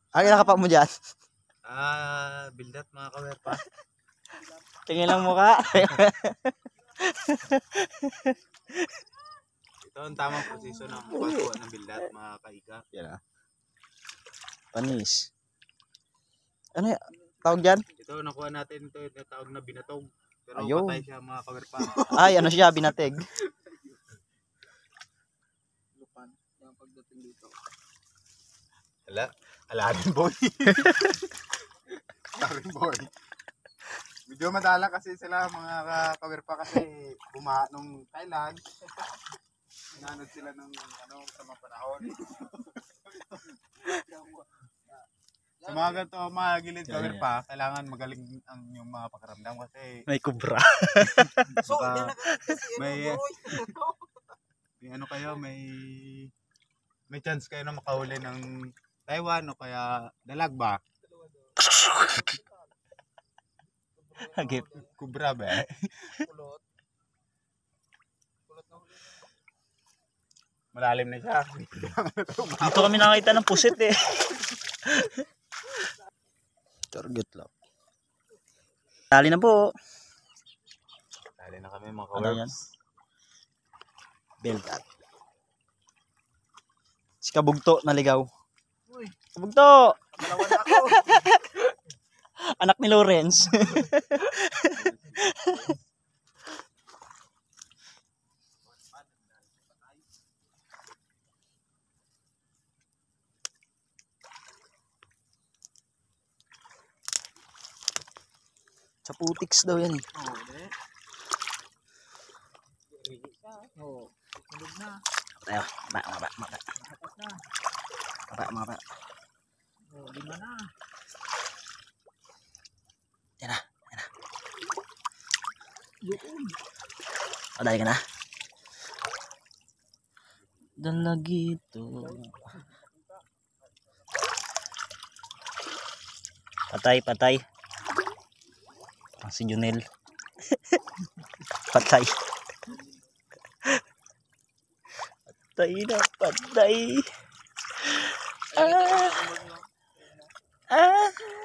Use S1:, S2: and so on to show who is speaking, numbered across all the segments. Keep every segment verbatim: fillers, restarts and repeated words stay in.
S1: Ang nakapa mo dyan.
S2: Ah, bildat mga kawerpa.
S1: Tingin lang mukha.
S2: Ito ang tamang posisyon ng pagkuha ng bildat mga kaika.
S1: Yan ah. Panis. Ano yung tawag dyan?
S2: Ito nakuha natin ito yung tawag na binatog. Pero
S1: Ayun.
S2: patay siya mga kawerpa.
S1: Ay, ano siya, binateg.
S3: Lupan. Yung pagdating dito.
S2: Ala, ala rin boy. Ala rin boy. Medyo madala kasi sila mga kawerpa kasi bumaha nung Thailand. Inanod sila ng ano sa mga panahon. Sa mga ganito mga gilid kawerpa, kailangan magaling ang yung mga pakaramdam kasi
S1: May kubra.
S3: So,
S2: Baka
S3: yan na kasi
S2: may-
S3: boy.
S2: may ano kayo, may may chance kayo na makahuli ng Taiwan o kaya dalag ba?
S1: Hagip.
S2: Kubra ba?
S3: Kulot. Kulot na huli.
S2: Malalim na siya.
S1: Dito kami nakita ng pusit eh. Target lang. Tali na po.
S2: Dali na kami mga
S1: Ano yan?
S2: kawerps.
S1: Belgat. Si Kabugto naligaw.
S3: Uy,
S1: Kabugto!
S3: dalawa na ako.
S1: Anak ni Lawrence. Sa putiks daw yan eh.
S3: Oo, de. Oo. Tulog na.
S1: Tayo, maba, maba, maba.
S3: Tapos na.
S1: Maba, maba.
S3: Oo, lima na.
S1: Yan na.
S3: Yun.
S1: Madali ka na. Dalagito. Patay, patay. Ah, si Junel. Patay. Patay na, patay. Ah. Ah.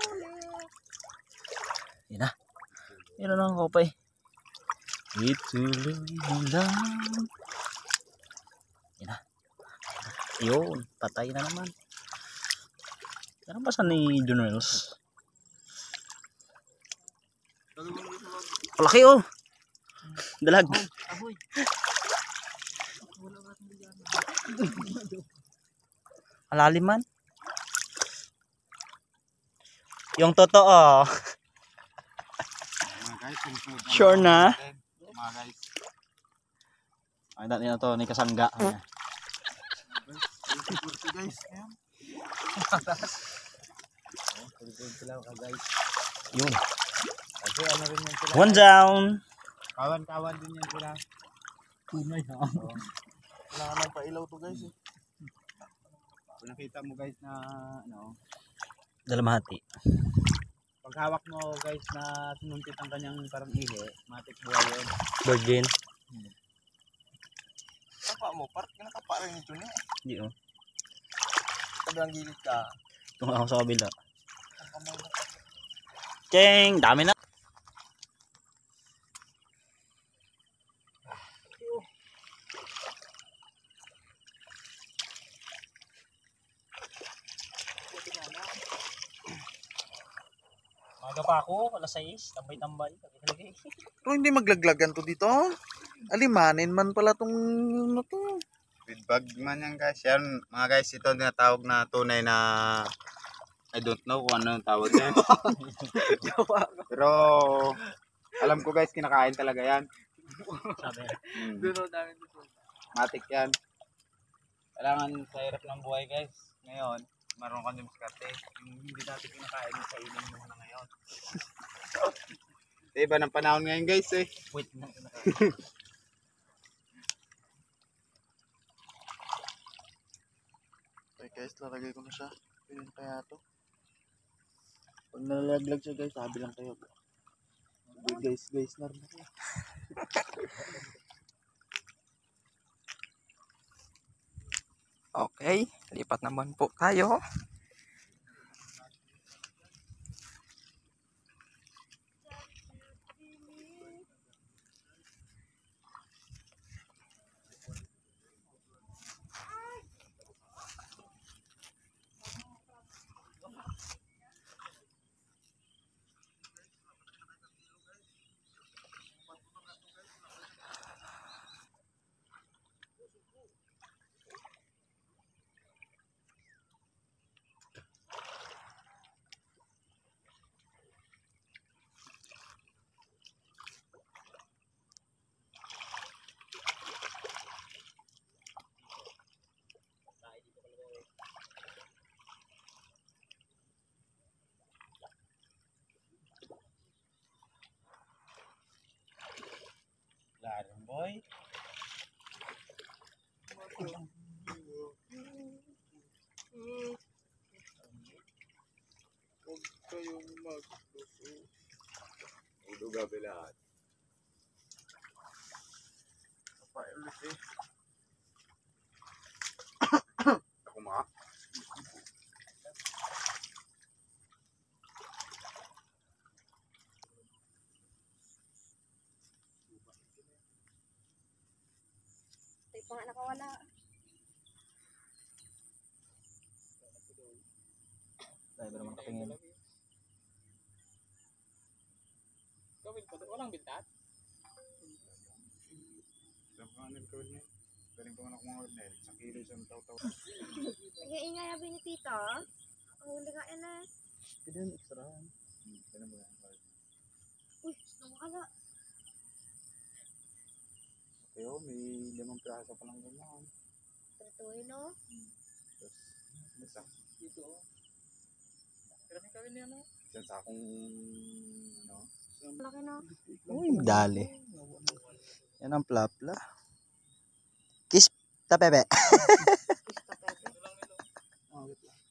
S1: Yan na. Yan na lang ako pa eh. Ituloy mo lang. Yan na. Yun, patay na naman. Ano ba saan ni Junels? Palaki oh. Dalag.
S3: Aboy. Wala ba itong bigyan?
S1: Alalim man. Yung totoo.
S2: Mga guys, sumusunod na
S1: Sure
S2: mga
S1: na?
S2: natin. Mga guys.
S1: Ay, dati na to ni Kasangga. Ayan.
S2: Kursi guys. Ayan. Oh, kursi sila ka guys.
S1: Yun.
S2: Kasi ano rin yan sila.
S1: One down.
S2: Kawan-kawan din yan sila.
S3: Tunay ha.
S2: Wala ka lang pailaw to guys eh. Kung nakita mo guys na ano,
S1: Dalamhati.
S2: pag hawak mo guys na sinuntit ang kanyang parang ihi, matik buhay yun.
S1: Virgin.
S3: Kapa mo, part ka nakapa rin ito niya.
S1: Hindi oh.
S3: Sobrang gilid ka.
S1: Ito nga ako sa kabila.
S3: Ang kamay mo.
S1: Cheng! Dami na. Maga pa ako, alas sais, tambay-tambay.
S3: Pero hindi maglaglagan to dito. Alimanin man pala tong ano to.
S2: With bag man yan guys. Yan mga guys, ito na tawag na tunay na I don't know kung ano yung tawag yan. Pero alam ko guys, kinakain talaga yan.
S1: Sabi.
S2: Hmm.
S3: Doon namin dito.
S2: Matik yan. Kailangan sa hirap ng buhay guys. Ngayon, maroon ka ng skarte. Yung hindi dati kinakain sa ilang mo na ngayon. Iba ng panahon ngayon guys eh.
S1: Wait na.
S3: Okay guys, lalagay ko na siya. Pinin kaya to. Pag nalalaglag siya guys, sabi lang kayo. Guys, guys na rin ako.
S4: Okay, lipat naman po tayo.
S2: Ako mga.
S4: Tayo pa nga nakawala.
S1: Dahil ba naman katingin?
S5: Walang bintat?
S2: Alam ko ano gawin niya. Galing ko man ako mga ordinary. Sa kilo isang taw-taw.
S4: Nag-iingay abi ni tita. Ang huli nga yan eh.
S3: Pwede yun extra.
S2: Hmm, ganun ba yan?
S4: Uy, nawakala.
S2: Kaya may limang piraso pa lang ganyan.
S4: Tratuloy no?
S2: Tapos, isa.
S5: Dito. Grabe kawin niya no?
S2: Isang sakong, ano,
S4: Laki no?
S1: Uy, dali. Yan ang plapla. Kiss ta pepe.
S4: Gusto pwede.
S3: Ah, wait lang.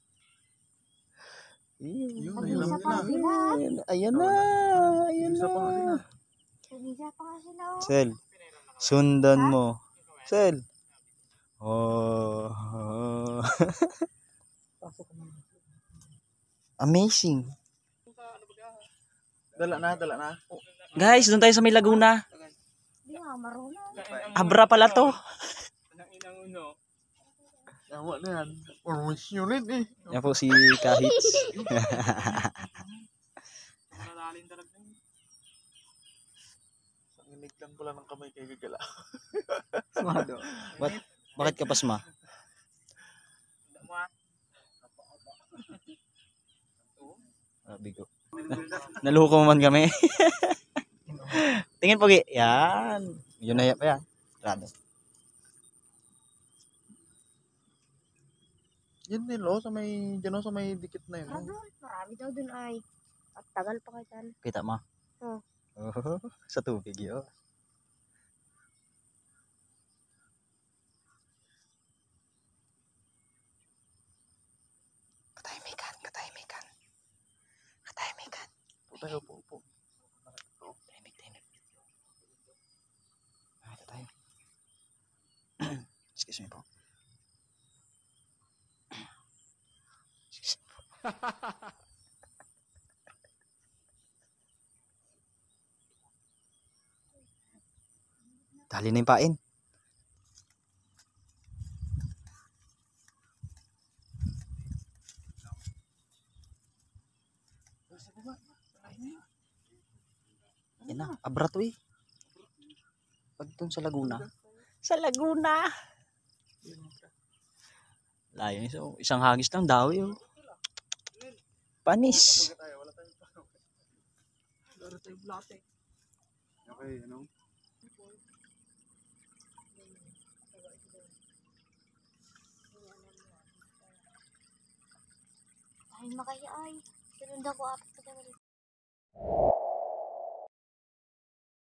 S1: Yun,
S4: Pag-isa pa sila.
S1: Ayan na. Ayan
S3: Isa pa nga
S1: na.
S3: sila.
S4: Pag-isa pa nga sila. oh.
S1: Sel, sundan mo. Sel. Oh.
S3: Pasok ka na.
S1: Amazing.
S3: Dala na, dala na. Oh,
S1: Guys, doon tayo sa may Laguna.
S4: Di nga, marunong.
S1: Abra pala to.
S5: Anang inang uno.
S3: yawa na yan. Always yun rin eh.
S1: Yan po si Kahits.
S5: Malalin talaga yun.
S3: Sanginig lang pala ng kamay kay Gagala.
S1: Sumado. What? Bakit ka pasma?
S5: Hindi mo ah.
S1: Ah, bigo. Naluko man kami. Tingin pogi. Yan. Yun na yan pa yan. Rado.
S3: Yan din lo, sa may, dyan o, sa may dikit na yun.
S4: Ah,
S3: oh.
S4: doon. Marami daw dun ay. At tagal pa kayo dyan.
S1: Kita mo?
S4: Oo.
S1: Oh, sa tubig yun. Katahimikan, katahimikan. Katahimikan.
S3: Po tayo, po, po.
S1: Tahimik, tahimik. Ah, ito tayo. Excuse me po. Excuse me po. Dali na yung pain. Yan na, abra to eh. Pag dun sa Laguna. Sa Laguna! Layo niya. So, isang hagis lang daw yun. Panis.
S2: Okay, ano?
S4: Ay, makaya ay. Sinundan ko apat na kami.